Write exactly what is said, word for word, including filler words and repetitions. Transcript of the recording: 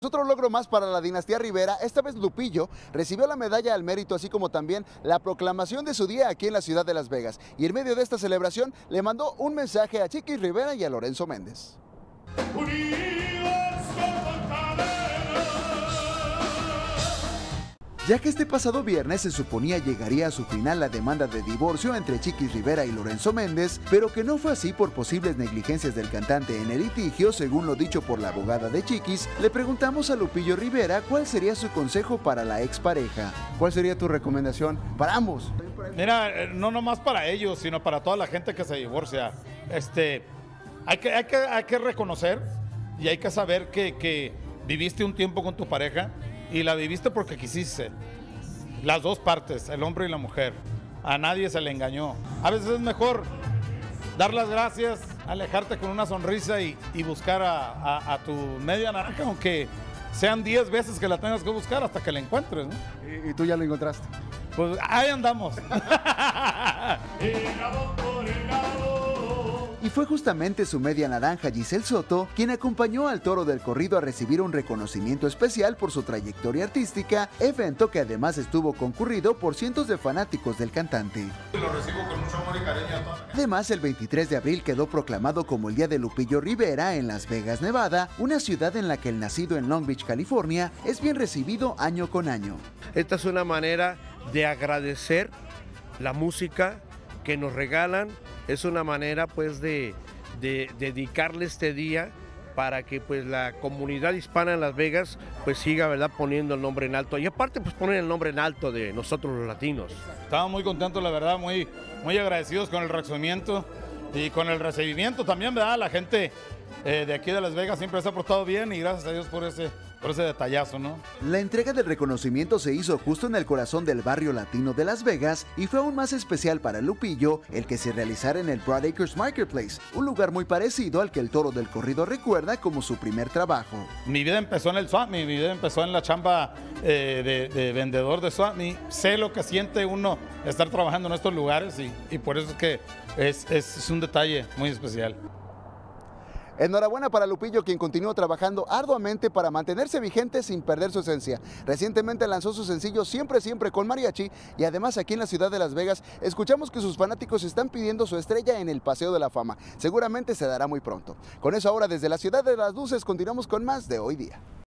Otro logro más para la dinastía Rivera, esta vez Lupillo recibió la medalla al mérito, así como también la proclamación de su día aquí en la ciudad de Las Vegas. Y en medio de esta celebración le mandó un mensaje a Chiquis Rivera y a Lorenzo Méndez. Ya que este pasado viernes se suponía llegaría a su final la demanda de divorcio entre Chiquis Rivera y Lorenzo Méndez, pero que no fue así por posibles negligencias del cantante en el litigio, según lo dicho por la abogada de Chiquis, le preguntamos a Lupillo Rivera cuál sería su consejo para la expareja. ¿Cuál sería tu recomendación para ambos? Mira, no nomás para ellos, sino para toda la gente que se divorcia. Este, hay que, hay que, hay que reconocer y hay que saber que, que viviste un tiempo con tu pareja y la viviste porque quisiste. Las dos partes, el hombre y la mujer. A nadie se le engañó. A veces es mejor dar las gracias, alejarte con una sonrisa y, y buscar a, a, a tu media naranja, aunque sean diez veces que la tengas que buscar hasta que la encuentres, ¿no? ¿Y, y tú ya lo encontraste? Pues ahí andamos. Y fue justamente su media naranja, Giselle Soto, quien acompañó al toro del corrido a recibir un reconocimiento especial por su trayectoria artística, evento que además estuvo concurrido por cientos de fanáticos del cantante. Lo recibo con mucho amor y cariño a toda la gente. Además, el veintitrés de abril quedó proclamado como el Día de Lupillo Rivera en Las Vegas, Nevada, una ciudad en la que el nacido en Long Beach, California, es bien recibido año con año. Esta es una manera de agradecer la música que nos regalan, es una manera pues de, de, de dedicarle este día para que pues la comunidad hispana en Las Vegas pues siga, ¿verdad?, poniendo el nombre en alto, y aparte pues poner el nombre en alto de nosotros los latinos. Estamos muy contentos, la verdad, muy, muy agradecidos con el recibimiento y con el recibimiento también, ¿verdad? La gente eh, de aquí de Las Vegas siempre se ha portado bien y gracias a Dios por ese, por ese detallazo, ¿no? La entrega del reconocimiento se hizo justo en el corazón del barrio latino de Las Vegas y fue aún más especial para Lupillo el que se realizara en el Broad Acres Marketplace, un lugar muy parecido al que el toro del corrido recuerda como su primer trabajo. Mi vida empezó en el swap meet, mi vida empezó en la chamba eh, de, de vendedor de swap meet. Sé lo que siente uno estar trabajando en estos lugares y, y por eso es que es, es, es un detalle muy especial. Enhorabuena para Lupillo, quien continuó trabajando arduamente para mantenerse vigente sin perder su esencia. Recientemente lanzó su sencillo Siempre Siempre con mariachi y además aquí en la ciudad de Las Vegas escuchamos que sus fanáticos están pidiendo su estrella en el Paseo de la Fama. Seguramente se dará muy pronto. Con eso ahora desde la ciudad de las luces continuamos con más de Hoy Día.